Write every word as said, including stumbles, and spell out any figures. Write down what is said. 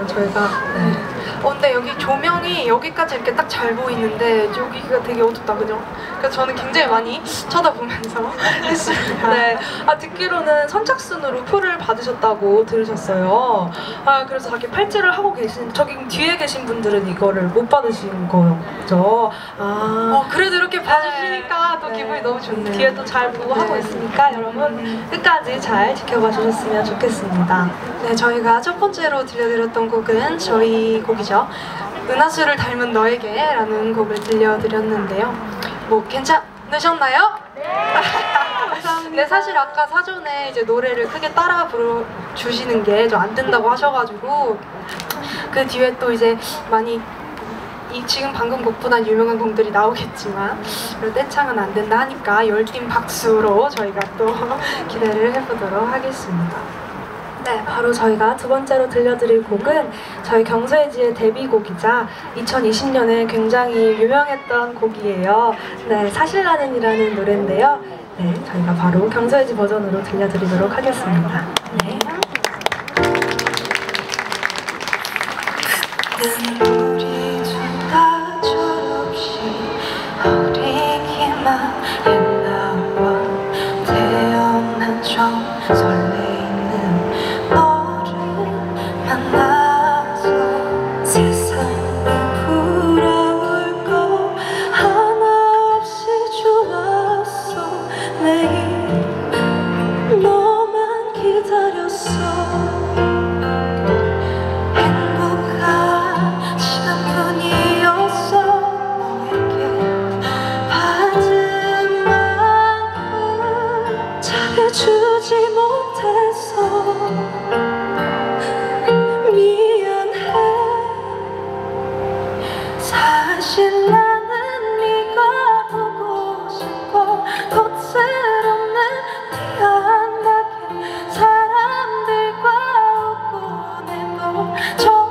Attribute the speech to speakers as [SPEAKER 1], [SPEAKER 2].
[SPEAKER 1] 있어요, 저희가. 네.
[SPEAKER 2] 어, 근데 여기 조명이 여기까지 이렇게 딱 잘 보이는데 여기가 되게 어둡다, 그죠? 그래서 저는 굉장히 많이 쳐다보면서 했습니다.
[SPEAKER 1] 네. 아, 듣기로는 선착순으로 표를 받으셨다고 들으셨어요. 아, 그래서 저렇게 팔찌를 하고 계신, 저기 뒤에 계신 분들은 이거를 못 받으신 거죠? 아.
[SPEAKER 2] 어, 그래도 이렇게 봐주시니까 또
[SPEAKER 1] 네.
[SPEAKER 2] 기분이 너무 좋네요.
[SPEAKER 1] 뒤에 또 잘 보고
[SPEAKER 2] 네.
[SPEAKER 1] 하고 있으니까 여러분 끝까지 잘 지켜봐 주셨으면 좋겠습니다.
[SPEAKER 2] 네, 저희가 첫 번째로 들려드렸던 곡은 저희 곡이죠. 은하수를 닮은 너에게 라는 곡을 들려드렸는데요. 뭐 괜찮으셨나요? 네! 감사합니다. 네, 사실 아까 사전에 이제 노래를 크게 따라 부르주시는 게 좀 안 된다고 하셔가지고 그 뒤에 또 이제 많이 이 지금 방금 곡보단 유명한 곡들이 나오겠지만 떼창은 안 된다 하니까 열띤 박수로 저희가 또 기대를 해보도록 하겠습니다.
[SPEAKER 1] 네, 바로 저희가 두 번째로 들려드릴 곡은 저희 경서예지의 데뷔곡이자 이천이십 년에 굉장히 유명했던 곡이에요. 네, 사실나는이라는 노래인데요. 네, 저희가 바로 경서예지 버전으로 들려드리도록 하겠습니다. 네.
[SPEAKER 2] 우리 둘 다 철없이 어리기만 했나봐. 태어난 처음 설레이는 너를 만나서 세상이 부러울 거 하나 없이 좋았어. 매일 너만 기다렸어. 주지 못해서 미안해. 사실 나는 네가 보고 싶고 거칠없는 티 안 나게 사람들과 웃고 내도